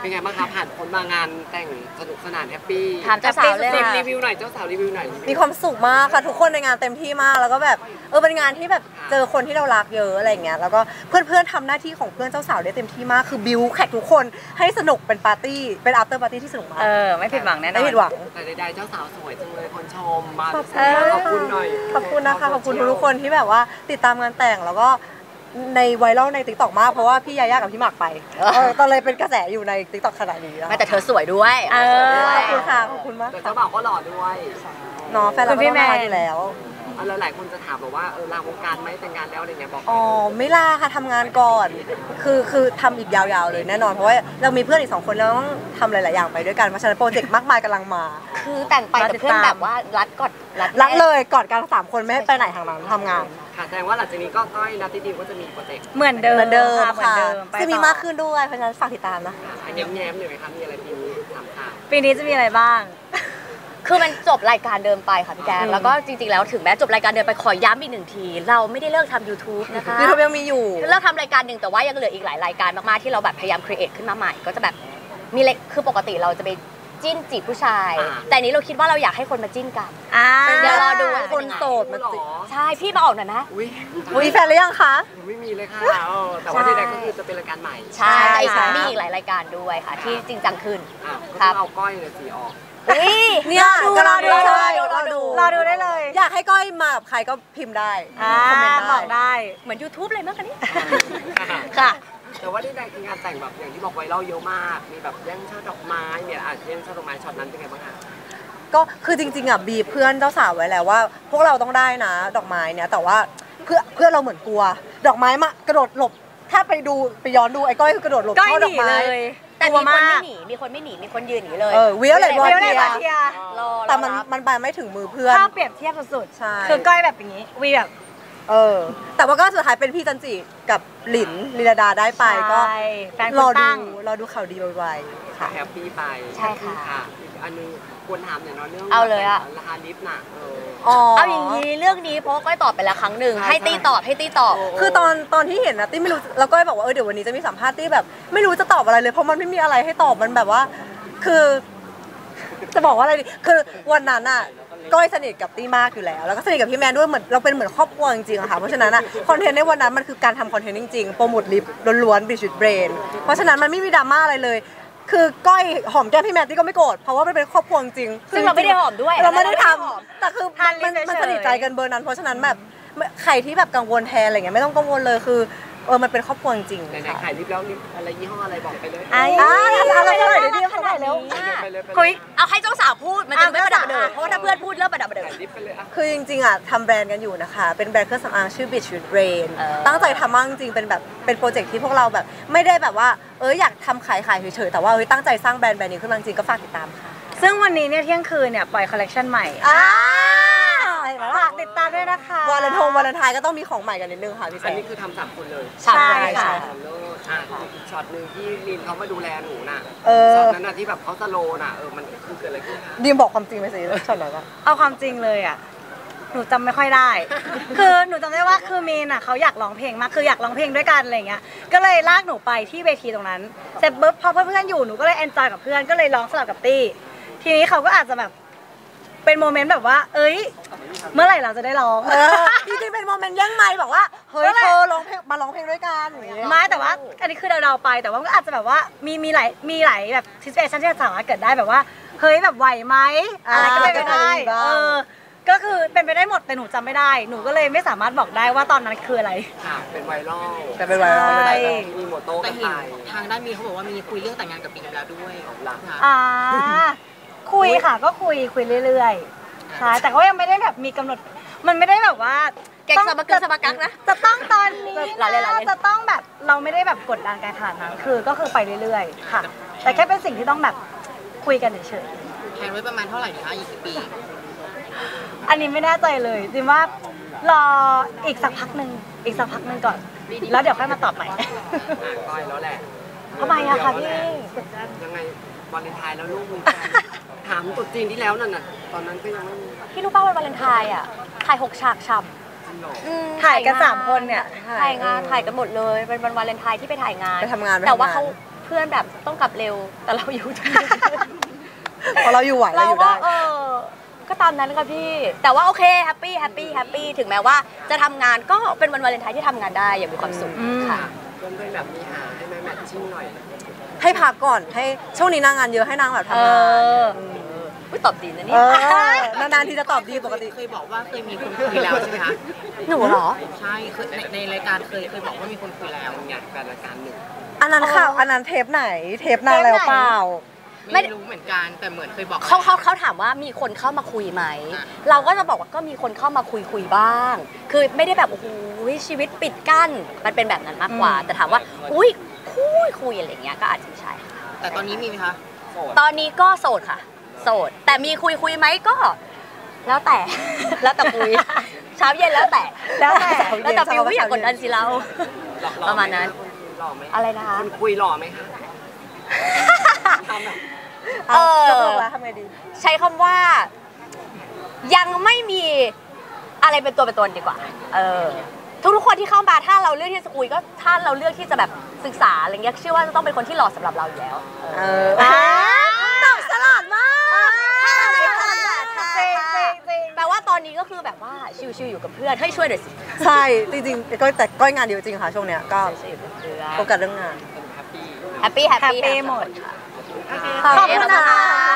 เป็นไงบ้างคะผ่านพ้นมางานแต่งสนุกสนานแฮปปี้ถามเจ้าสาวเลยรีวิวหน่อยเจ้าสาวรีวิวหน่อยมีความสุขมากค่ะทุกคนในงานเต็มที่มากแล้วก็แบบเป็นงานที่แบบเจอคนที่เรารักเยอะอะไรอย่างเงี้ยแล้วก็เพื่อนๆทำหน้าที่ของเพื่อนเจ้าสาวได้เต็มที่มากคือบิวแขกทุกคนให้สนุกเป็นปาร์ตี้เป็น after party ที่สนุกมากไม่ผิดหวังแน่นอนไม่ผิดหวังแต่ใดๆเจ้าสาวสวยจังเลยคนชมมาขอบคุณหน่อยขอบคุณนะคะขอบคุณทุกคนที่แบบว่าติดตามงานแต่งแล้วก็ในไวรัลใน TikTok มากเพราะว่าพี่ยาย่ากับพี่หมากไปตอนเลยเป็นกระแสอยู่ใน TikTok ขนาดนี้แต่เธอสวยด้วยขอบคุณค่ะขอบคุณมากเจ้าบ่าวก็หล่อด้วยเนาะแฟนเราก็มาดีแล้วหลายคนจะถามบอกว่าลาวงการไหมแต่งงานแล้วอะไรเงี้ยบอกไม่ลาค่ะทำงานก่อนคือทำอีกยาวๆเลยแน่นอนเพราะว่าเรามีเพื่อนอีก2 คนแล้วต้องทำหลายๆอย่างไปด้วยกันเพราะฉะนั้นโปรเจกต์มากมายกำลังมาคือแต่งไปแต่เพื่อนแบบว่ารัดเลยก่อนกัน3 คนไม่ให้ไปไหนทางนั้นทำงานค่ะแสดงว่าหลังจากนี้ก็ก้อยนัทดิวก็จะมีโปรเจกต์เหมือนเดิมค่ะจะมีมากขึ้นด้วยเพราะฉะนั้นฝากติดตามนะแง้มๆหน่อยไหมคะมีอะไรปีนี้ถามค่ะปีนี้จะมีอะไรบ้างคือมันจบรายการเดิมไปค่ะพี่แกแล้วก็จริงๆแล้วถึงแม้จบรายการเดิมไปขอย้ำอีก1 ทีเราไม่ได้เลิกทำ YouTube นะคะ YouTube ยังมีอยู่เลิกทำรายการหนึ่งแต่ว่ายังเหลืออีกหลายรายการมากๆที่เราแบบพยายามครีเอทขึ้นมาใหม่ก็จะแบบมีเล็กคือปกติเราจะไปจิ้นจีบผู้ชายแต่นี้เราคิดว่าเราอยากให้คนมาจิ้นกันเดี๋ยวรอดูว่าคนโสดมาจีบใช่พี่มาออกหน่อยนะมีแฟนหรือยังคะไม่มีเลยค่ะแต่ว่าใดๆก็คือจะเป็นรายการใหม่ใช่แต่มีอีกหลายรายการด้วยค่ะที่จริงจังขึ้นก็เอาก้อยเลยสีออกเนี่ยรอดูได้เลยอยากให้ก้อยมากับใครก็พิมพ์ได้คอมเมนต์บอกได้เหมือน YouTube เลยเมื่อกี้ค่ะแต่ว่าที่ใดคืองานแต่งแบบอย่างที่บอกไวรัลเยอะมากมีแบบแย่งช่อดอกไม้เนี่ยแย่งช่อดอกไม้ช็อตนั้นเป็นไงบ้างคะก็คือจริงๆบีเพื่อนเจ้าสาวไว้แล้วว่าพวกเราต้องได้นะดอกไม้เนี่ยแต่ว่าเพื่อนเราเหมือนกลัวดอกไม้มากระโดดหลบถ้าไปย้อนดูไอ้ก้อยคือกระโดดหลบช่อดอกไม้แต่มีคนไม่หนีมีคนยืนหนีเลยวิวเลยวอเทียแต่มันไปไม่ถึงมือเพื่อนถ้าเปรียบเทียบสุดๆใช่คือก้อยแบบอย่างนี้วีแบบแต่ว่าก็สุดท้ายเป็นพี่จันจิกับหลินลีลาดาได้ไปก็รอดูข่าวดีไวๆค่ะแฮปปี้ไปใช่ค่ะอันนึงควรถามหน่อยเนาะเรื่องเอาเลยอะราคาลิฟต์น่ะเอาอย่างนี้เรื่องนี้เพราะก้อยตอบไปแล้วครั้งหนึ่งให้ตี้ตอบคือตอนที่เห็นนะตี้ไม่รู้แล้วก้อยบอกว่าเดี๋ยววันนี้จะมีสัมภาษณ์ตี้แบบไม่รู้จะตอบอะไรเลยเพราะมันไม่มีอะไรให้ตอบมันแบบว่าคือจะบอกว่าอะไรดีคือวันนั้นอะก้อยสนิทกับตี้มากอยู่แล้วแล้วก็สนิทกับพี่แมนด้วยเหมือนเราเป็นเหมือนครอบครัวจริงๆอะค่ะเพราะฉะนั้นอะคอนเทนต์ในวันนั้นมันคือการทำคอนเทนต์จริงๆโปรโมทลิฟต์ล้วนๆบิชเบรนเพราะฉะนั้นมันไม่มีดราม่าอะไรเลยคือก้อยหอมแก้มพี่แมนตี้ก็ไม่โกรธเพราะว่ามันเป็นครอบครัวจริงซึ่งเราไม่ได้หอมด้วยเราไม่ได้ทำแต่คือมันสนิทใจกันเบอร์นั้นเพราะฉะนั้นแบบใครที่แบบกังวลแทนอะไรเงี้ยไม่ต้องกังวลเลยคือมันเป็นครอบครัวจริงไหนๆขายลิฟต์แล้วลิฟต์อะไรยี่ห้ออะไรบอกไปเลยเอาไปเลยเดี๋ยวขนาดแล้วคุยเอาให้เจ้าสาวพูดมันจะไม่ประดับประเดิมเพราะว่าถ้าเพื่อนพูดเริ่มประดับประเดิมคือจริงๆอ่ะทำแบรนด์กันอยู่นะคะเป็นแบรนด์เครื่องสำอางชื่อ Beach Brain ตั้งใจทำมากจริงๆเป็นโปรเจกต์ที่พวกเราแบบไม่ได้แบบว่าอยากทำขายเฉยๆแต่ว่าตั้งใจสร้างแบรนด์นี้ขึ้นมาจริงๆก็ฝากติดตามค่ะซึ่งวันนี้เนี่ยเที่ยงคืนเนี่ยปล่อยคอลเลคชันใหม่ฝากติดตามด้วยนะคะวาเลนไทน์ก็ต้องมีของใหม่กันนิดนึงค่ะพี่แซมอันนี้คือทำ3 คนเลยใช่ค่ะอีกช็อตนึงที่ลินเขามาดูแลหนูน่ะช็อตนั้นน่ะที่แบบเขาสโลว์น่ะมันคือเกิดอะไรขึ้นคะดีมบอกความจริงไปสิช็อตนั้นก็เอาความจริงเลยอ่ะหนูจำไม่ค่อยได้คือหนูจำได้ว่าคือมีนอ่ะเขาอยากร้องเพลงมากคืออยากร้องเพลงด้วยกันอะไรเงี้ยก็เลยลากหนูไปที่เวทีตรงนั้นเสร็จปุ๊บพอเพื่อนอยู่หนูก็เลยเอนจอยกับเพื่อนก็เลยร้องสลับกับตี้ทีนี้เขาก็อาจจะแบบเป็นโมเมนต์แบบว่าเมื่อไหร่เราจะได้ร้องจริงๆเป็นโมเมนต์แย่งไมค์บอกว่าเฮ้ยเธอร้องเพลงมาร้องเพลงด้วยกันไม่แต่ว่าอันนี้คือเราไปแต่ว่าก็อาจจะแบบว่ามีหลายแบบซิสเอชันที่สามารถเกิดได้แบบว่าเฮ้ยแบบไหวไหมอะไรก็เป็นไปได้ก็คือเป็นไปได้หมดแต่หนูจำไม่ได้หนูก็เลยไม่สามารถบอกได้ว่าตอนนั้นคืออะไรเป็นไวรัลแต่เป็นไวรัลมีหมดโต๊ะกันไปทางด้านมีเขาบอกว่ามีคุยเรื่องแต่งงานกับปีแล้วด้วยคุยค่ะก็คุยเรื่อยๆใช่แต่ก็ยังไม่ได้แบบมีกำหนดมันไม่ได้แบบว่าแกงสมากักนะจะต้องตอนนี้จะต้องแบบเราไม่ได้แบบกดดันการขนาดนั้นก็คือไปเรื่อยๆค่ะแต่แค่เป็นสิ่งที่ต้องแบบคุยกันเฉยๆแทนไว้ประมาณเท่าไหร่นะคะอีกปีอันนี้ไม่แน่ใจเลยจริงว่ารออีกสักพักหนึ่งก่อนแล้วเดี๋ยวค่อยมาตอบใหม่ก้อยแล้วแหละทำไมอะคะพี่ยังไงวาเลนไทน์แล้วลูกมีถามตุ๊จีนที่แล้วนั่นน่ะตอนนั้นก็ยังไม่มีพี่รู้ป่าววันวาเลนไทน์อ่ะถ่าย6 ฉากฉ่ำถ่ายกัน3 คนเนี่ยถ่ายกันหมดเลยเป็นวันวาเลนไทน์ที่ไปถ่ายงานไปทำงานแต่ว่าเขาเพื่อนแบบต้องกลับเร็วแต่เราอยู่ที่พอเราอยู่ไหวเราเราอยู่ก็ได้ก็ตามนั้นค่ะพี่ แต่ว่าโอเคแฮปปี้ถึงแม้ว่าจะทำงานก็เป็นวันวาเลนไทน์ที่ทำงานได้อย่างมีความสุขค่ะเพื่อนๆแบบมีหาให้แมทชิ่งหน่อยให้พักก่อนให้ช่วงนี้นางงานเยอะให้นางแบบทำงานอุ๊ยตอบดีนะเอเนี่ยอนานๆทีจะตอบดีปกติเคยบอกว่าเคยมีคนคุยแล้วใช่ไหมคะหนูเหรอใช่เคยในรายการเคยบอกว่ามีคนคุยแล้วงานแฟนรายการหนึ่งอันนั้นข่าวอันนั้นเทปไหน เทปนานแล้วเปล่าไม่ไม่รู้เหมือนกันแต่เหมือนเคยบอกเขาถามว่ามีคนเข้ามาคุยไหม เราก็จะบอกว่าก็มีคนเข้ามาคุยบ้าง คือไม่ได้แบบโอ้โหชีวิตปิดกั้นมันเป็นแบบนั้นมากกว่า แต่ถามว่าอุ้ยคุยอะไรอย่างเงี้ยก็อาจจะไม่ใช่ค่ะแต่ตอนนี้มีไหมคะตอนนี้ก็โสดค่ะ โสด แต่มีคุยไหมก็ แล้วแต่ แล้วแต่คุย เช้าเย็นแล้วแต่แล้วแต่แล้วแต่ฟิวไม่อยากกดดันสิเราหล่อประมาณนั้นหล่อไหมอะไรนะคะคนคุยหล่อไหมคะทำแบบยกเลิกแล้วทำไงดีใช้คำว่า ยังไม่มีอะไรเป็นตัวเป็นตนดีกว่า ทุกคนที่เข้ามาถ้าเราเลือกที่จะคุยก็ถ้าเราเลือกที่จะแบบศึกษาอะไรเงี้ยเชื่อว่าจะต้องเป็นคนที่เหมาะสำหรับเราอยู่แล้วตอบสลัดมากแปลว่าตอนนี้ก็คือแบบว่าชิวๆอยู่กับเพื่อนให้ช่วยหน่อยสิใช่ จริงๆแต่ก้อยงานเดียวจริงค่ะช่วงเนี้ยก็ช่วยอยู่กับเพื่อนโฟกัสเรื่องงานเป็นแฮปปี้แฮปปี้แฮปปี้หมดค่ะขอบคุณนะคะ